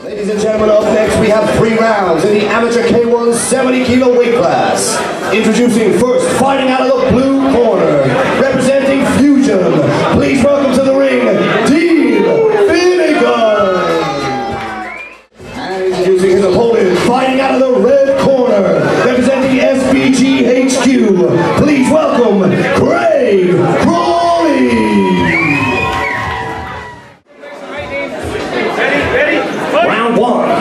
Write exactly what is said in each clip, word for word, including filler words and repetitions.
Ladies and gentlemen, up next we have three rounds in the amateur K one seventy kilo weight class. Introducing first, fighting out of the blue corner, representing Fusion. Please welcome to the ring, Team Finnegan. And introducing his opponent, fighting out of the red corner, representing S B G H Q. Please welcome, Crawley. Round one.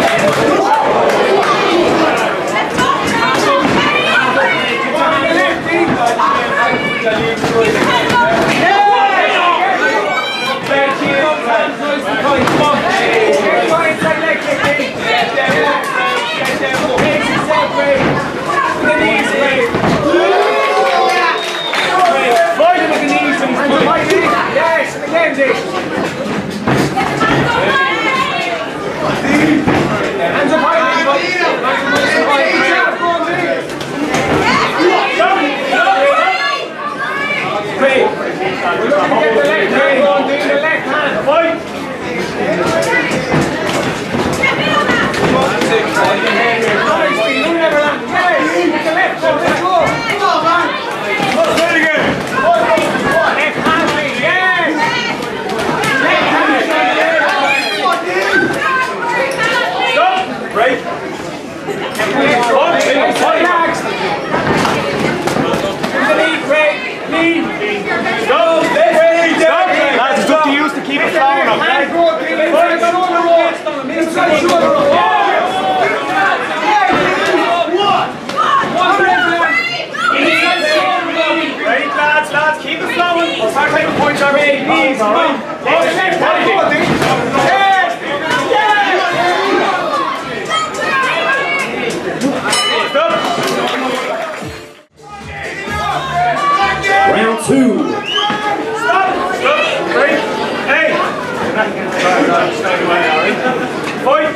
Round two. Stop! Stop! Three! Hey! Stay away, Harry. Fight!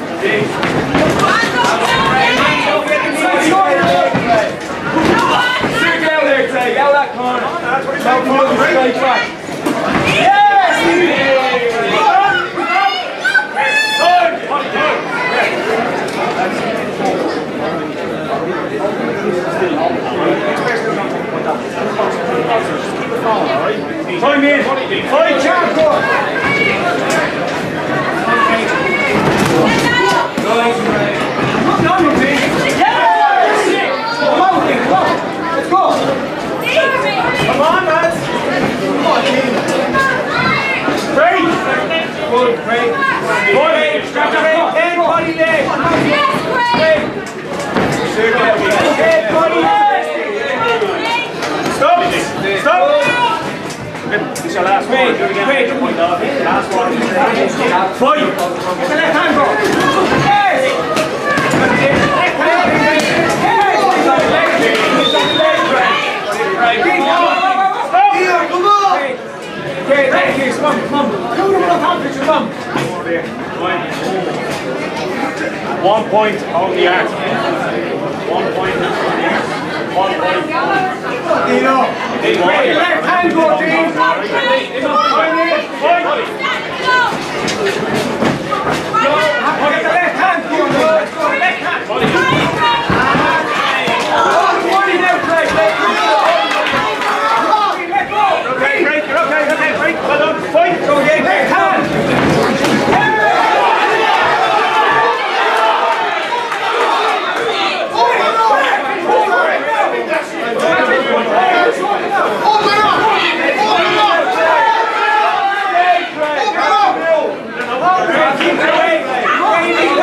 Sit down there, Craig. Out that corner. That's what he's doing. Straight track. Yes! Time! Time in! Fight, champion! Let's go! Come on, lads! Come on, team! Great! Good, great! Good! Strap the ring! Head, body, leg! Yes, great! Head, body, leg! Stop! Stop! This is your last one. Wait, wait, last one. Fight! Get the left hand go! Yes! Left hand! Okay, thank you. Come on, come on. Come on, come on. One point on the arc. One point on the arc. One point. Dino. Left hand go, Dino. Get the left hand go. Let's go, left hand. Body now, Craig. Okay, break, you're okay, okay, break, well done, fight, go again, left hand! Open up! Open up!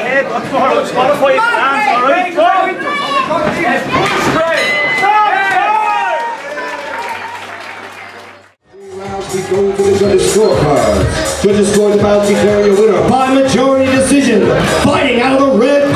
ahead. Look for it. Spotify your hands, alright? We go to the judges' scorecards. Judges scored the bout declaring a winner by majority decision, fighting out of the red